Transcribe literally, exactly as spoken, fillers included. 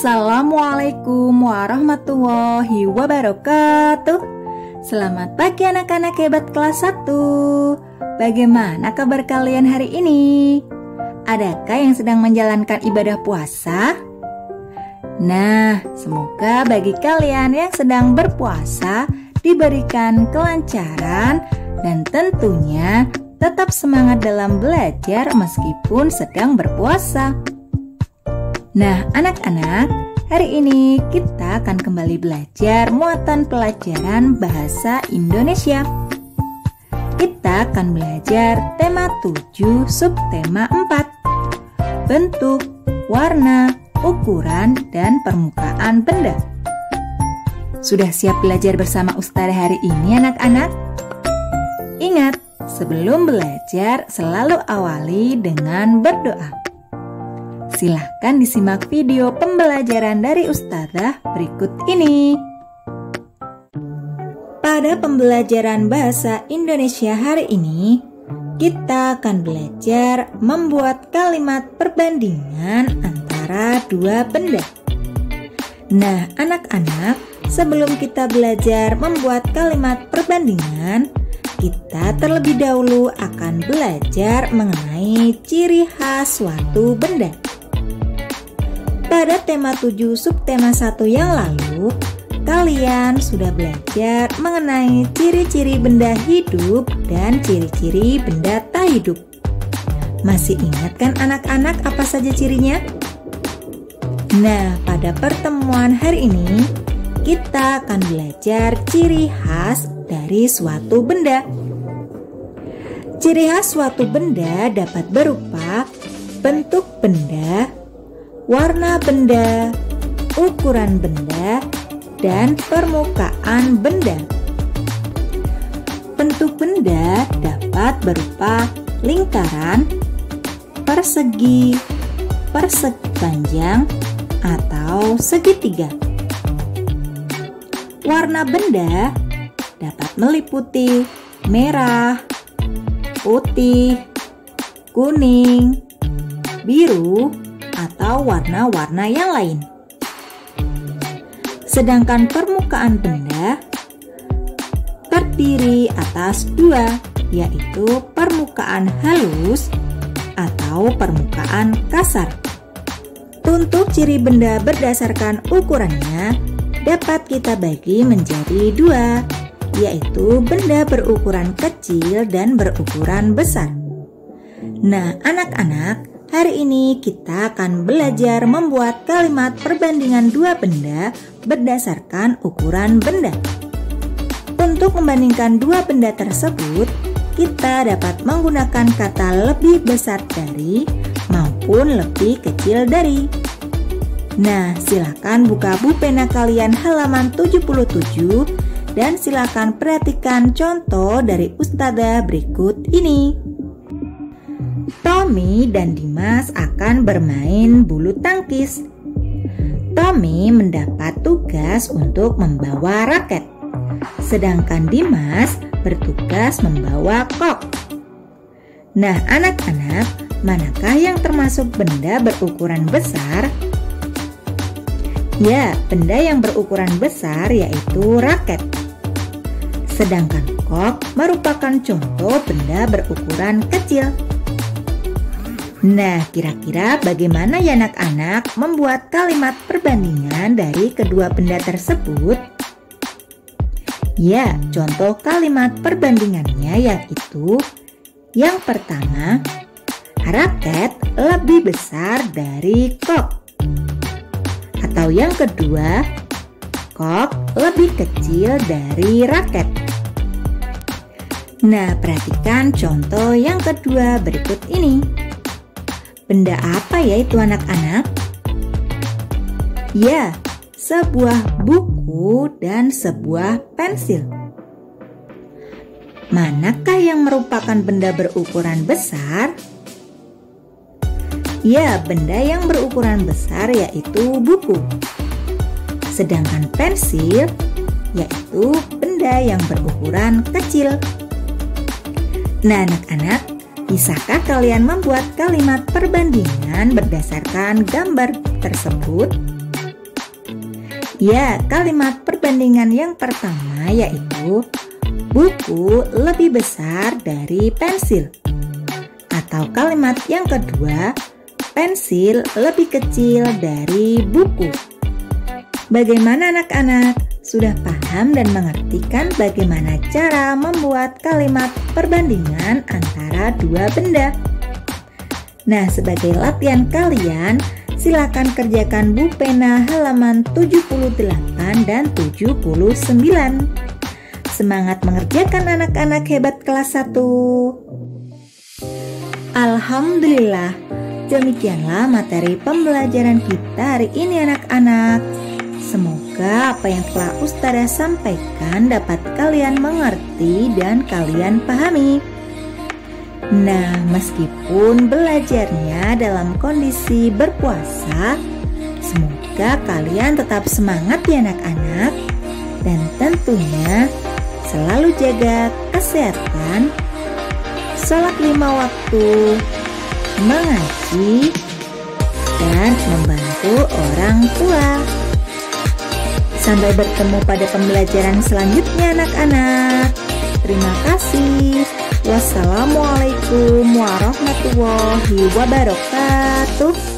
Assalamualaikum warahmatullahi wabarakatuh. Selamat pagi anak-anak hebat kelas satu. Bagaimana kabar kalian hari ini? Adakah yang sedang menjalankan ibadah puasa? Nah, semoga bagi kalian yang sedang berpuasa diberikan kelancaran dan tentunya tetap semangat dalam belajar meskipun sedang berpuasa. Nah, anak-anak, hari ini kita akan kembali belajar muatan pelajaran bahasa Indonesia. Kita akan belajar tema tujuh, subtema empat. Bentuk, warna, ukuran, dan permukaan benda. Sudah siap belajar bersama Ustazah hari ini, anak-anak? Ingat, sebelum belajar selalu awali dengan berdoa. Silahkan disimak video pembelajaran dari Ustazah berikut ini. Pada pembelajaran bahasa Indonesia hari ini, kita akan belajar membuat kalimat perbandingan antara dua benda. Nah, anak-anak, sebelum kita belajar membuat kalimat perbandingan, kita terlebih dahulu akan belajar mengenai ciri khas suatu benda. Pada tema tujuh subtema satu yang lalu, kalian sudah belajar mengenai ciri-ciri benda hidup dan ciri-ciri benda tak hidup. Masih ingat kan anak-anak apa saja cirinya? Nah, pada pertemuan hari ini, kita akan belajar ciri khas dari suatu benda. Ciri khas suatu benda dapat berupa bentuk benda, warna benda, ukuran benda, dan permukaan benda. Bentuk benda dapat berupa lingkaran, persegi, persegi panjang, atau segitiga. Warna benda dapat meliputi merah, putih, kuning, biru, atau warna-warna yang lain. Sedangkan permukaan benda terdiri atas dua, yaitu permukaan halus atau permukaan kasar. Untuk ciri benda berdasarkan ukurannya dapat kita bagi menjadi dua, yaitu benda berukuran kecil dan berukuran besar. Nah, anak-anak, hari ini kita akan belajar membuat kalimat perbandingan dua benda berdasarkan ukuran benda. Untuk membandingkan dua benda tersebut, kita dapat menggunakan kata lebih besar dari maupun lebih kecil dari. Nah, silakan buka buku pena kalian halaman tujuh puluh tujuh dan silakan perhatikan contoh dari Ustazah berikut ini. Tommy dan Dimas akan bermain bulu tangkis. Tommy mendapat tugas untuk membawa raket, sedangkan Dimas bertugas membawa kok. Nah, anak-anak, manakah yang termasuk benda berukuran besar? Ya, benda yang berukuran besar yaitu raket. Sedangkan kok merupakan contoh benda berukuran kecil. Nah, kira-kira bagaimana ya anak-anak membuat kalimat perbandingan dari kedua benda tersebut? Ya, contoh kalimat perbandingannya yaitu yang pertama, raket lebih besar dari kok. Atau yang kedua, kok lebih kecil dari raket. Nah, perhatikan contoh yang kedua berikut ini. Benda apa ya itu anak-anak? Ya, sebuah buku dan sebuah pensil. Manakah yang merupakan benda berukuran besar? Ya, benda yang berukuran besar yaitu buku. Sedangkan pensil yaitu benda yang berukuran kecil. Nah, anak-anak, bisakah kalian membuat kalimat perbandingan berdasarkan gambar tersebut? Ya, kalimat perbandingan yang pertama yaitu buku lebih besar dari pensil. Atau kalimat yang kedua, pensil lebih kecil dari buku. Bagaimana anak-anak? Sudah paham dan mengerti kan bagaimana cara membuat kalimat perbandingan antara dua benda? Nah, sebagai latihan kalian, silakan kerjakan Bu Pena halaman tujuh puluh delapan dan tujuh puluh sembilan. Semangat mengerjakan anak-anak hebat kelas satu. Alhamdulillah, demikianlah materi pembelajaran kita hari ini anak-anak. Semoga apa yang telah Ustazah sampaikan dapat kalian mengerti dan kalian pahami. Nah, meskipun belajarnya dalam kondisi berpuasa, semoga kalian tetap semangat ya anak-anak. Dan tentunya selalu jaga kesehatan, sholat lima waktu, mengaji, dan membantu orang tua. Sampai bertemu pada pembelajaran selanjutnya anak-anak. Terima kasih. Wassalamualaikum warahmatullahi wabarakatuh.